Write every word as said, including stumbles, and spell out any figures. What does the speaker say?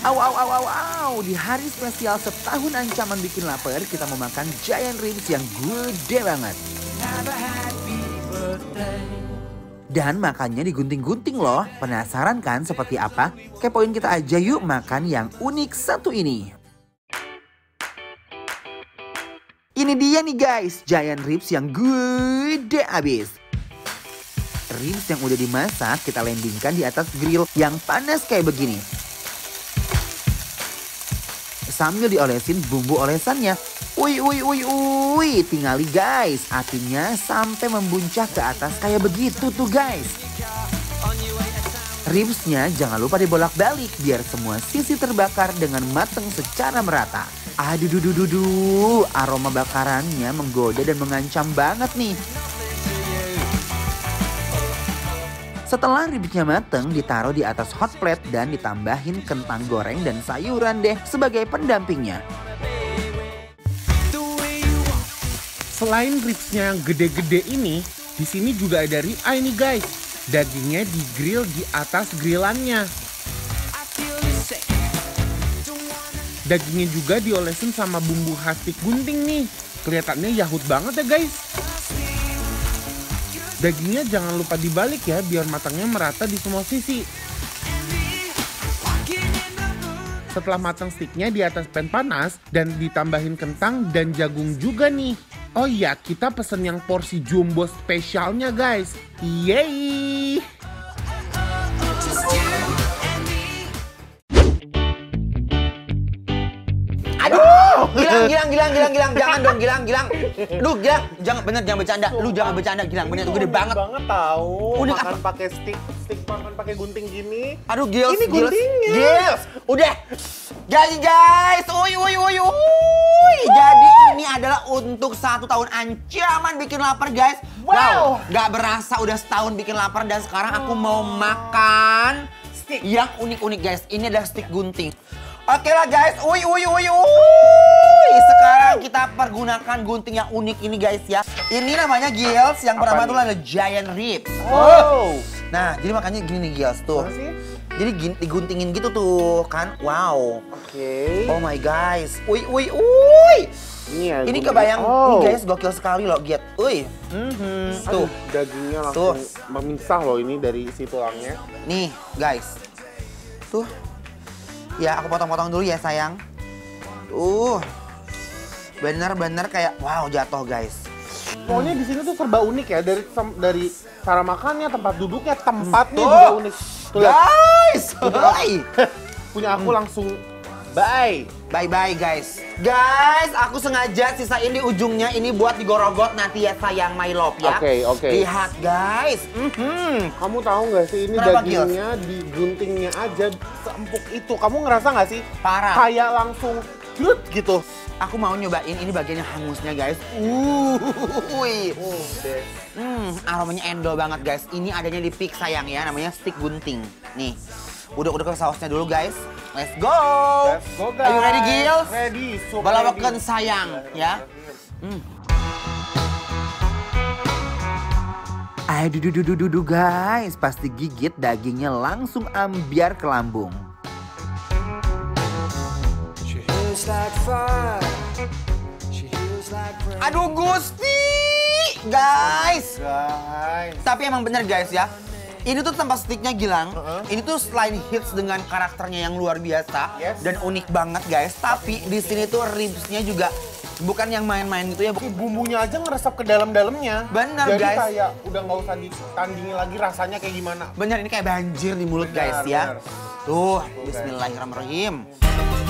Au, au, au, au, au. Di hari spesial setahun ancaman bikin lapar, kita mau makan giant ribs yang gede banget. Dan makannya digunting-gunting loh. Penasaran kan seperti apa? Kepoin kita aja yuk makan yang unik satu ini. Ini dia nih guys, giant ribs yang gede abis. Ribs yang udah dimasak kita landingkan di atas grill yang panas kayak begini. Sambil diolesin bumbu olesannya. Wih, wih, wih, wih. Tingali guys, apinya sampai membuncah ke atas kayak begitu tuh guys. Ribsnya jangan lupa dibolak-balik biar semua sisi terbakar dengan mateng secara merata. Aduh, duh, duh, duh, duh. Aroma bakarannya menggoda dan mengancam banget nih. Setelah ribsnya mateng, ditaruh di atas hot plate dan ditambahin kentang goreng dan sayuran deh sebagai pendampingnya. Selain ribsnya yang gede-gede ini, di sini juga ada ribeye nih guys. Dagingnya di grill di atas grillannya. Dagingnya juga diolesin sama bumbu khas stick gunting nih. Kelihatannya yahut banget ya guys. Dagingnya jangan lupa dibalik ya biar matangnya merata di semua sisi. Setelah matang sticknya di atas pan panas dan ditambahin kentang dan jagung juga nih. Oh iya, kita pesen yang porsi jumbo spesialnya guys. Yeay! Aduh, Gilang, Gilang, Gilang, Gilang, Gilang, jangan dong, Gilang, Gilang. Lu, Gilang, jangan bener, jangan bercanda. Lu jangan bercanda, Gilang, bener, itu gede banget. banget tahu. Unik makan apa? pakai stick, stick makan pakai gunting gini. Aduh, Gils, Ini Gils, guntingnya. Gils, udah. Jadi guys, uy, uy, uy, uy. Jadi ini adalah untuk satu tahun ancaman bikin lapar guys. Wow. Gak berasa udah setahun bikin lapar dan sekarang aku mau makan stick yang unik-unik guys. Ini adalah stick gunting. Oke lah guys, uy, uy, uy, uy. Sekarang kita pergunakan gunting yang unik ini guys ya. Ini namanya Gils, yang pertama itu adalah giant ribs. Wow. Nah, jadi makanya gini nih Gils tuh. Apa sih? Jadi gini, diguntingin gitu tuh kan, wow. Oke. Okay. Oh my guys, uy, uy, uy. Ini ya. Ini gunting. kebayang, Oh. nih guys, gokil sekali loh, Giat. Uy, mhm, tuh. Aduh, dagingnya langsung Tuh. memisah loh ini dari isi tulangnya. Nih, guys. Tuh. Ya, aku potong-potong dulu ya, sayang. Tuh. Bener-bener kayak wow, jatuh, guys. Pokoknya di sini tuh serba unik ya, dari dari cara makannya, tempat duduknya, tempatnya Tuh. juga unik. Tuh, lihat. Guys, hai. Punya aku langsung bye. Bye-bye, guys. Guys, aku sengaja sisain di ujungnya ini buat digorogot nanti ya, sayang, my love ya. Oke, oke. Lihat, guys. Mhm. Kamu tahu nggak sih ini Kenapa, dagingnya di guntingnya aja seempuk itu. Kamu ngerasa nggak sih? Parah. Kayak langsung jut gitu. Aku mau nyobain ini bagian yang hangusnya, guys. Uh, wih. Oh, deh. Hmm, aromanya endol banget, guys. Ini adanya di Pik, sayang ya, namanya stick gunting. Nih, udah-udah ke sausnya dulu, guys. Let's go. Let's go, guys. Are you ready, Gils? Ready, super Balawakan ready. sayang, ya. Hmm. Aduh, duh, duh, duh, duh, duh, guys. Pasti gigit dagingnya langsung ambiar ke lambung. Aduh, Gusti. Guys. Guys. Tapi emang bener, guys ya. Ini tuh tempat sticknya Gilang. Uh-huh. Ini tuh selain hits dengan karakternya yang luar biasa Yes. dan unik banget, guys. Tapi di sini tuh ribsnya juga bukan yang main-main gitu ya. Ini bumbunya aja ngeresap ke dalam-dalamnya. Bener, Jadi guys. kayak udah nggak usah ditandingi lagi rasanya kayak gimana. Bener, ini kayak banjir di mulut, Benar, guys ya. benar. Tuh, Tuh, guys. bismillahirrahmanirrahim.